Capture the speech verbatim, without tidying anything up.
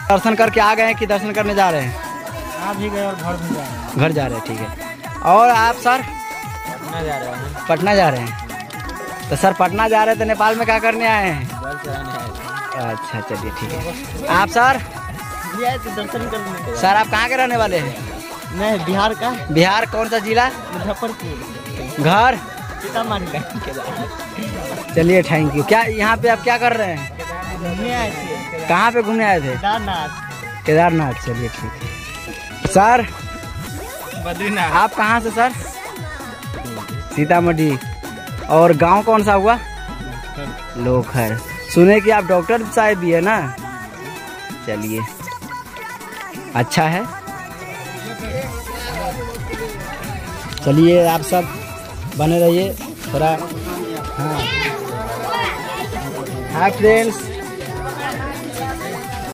दर्शन करके आ गए हैं कि दर्शन करने जा रहे हैं? आ भी गए और घर भी जा रहे हैं। घर जा रहे हैं, ठीक है। और आप सर? पटना जा रहे हैं। पटना जा रहे हैं। तो सर पटना जा रहे हैं तो नेपाल में क्या करने आए हैं? अच्छा चलिए ठीक है। आप सर? दर्शन करने। सर आप कहाँ के रहने वाले हैं? मैं बिहार का। बिहार कौन सा जिला? मुजफ्फरपुर। घर? सीतामढ़ी का। चलिए थैंक यू। क्या यहाँ पे आप क्या कर रहे हैं? घूमने आए थे। कहाँ पे घूमने आए थे? केदारनाथ। केदारनाथ, चलिए ठीक है। सर बद्रीनाथ। आप कहाँ से सर? सीतामढ़ी। और गांव कौन सा हुआ? लोखर। सुने कि आप डॉक्टर साहब भी है ना? चलिए अच्छा है। चलिए आप सब बने रहिए थोड़ा। हाँ हाय फ्रेंड्स।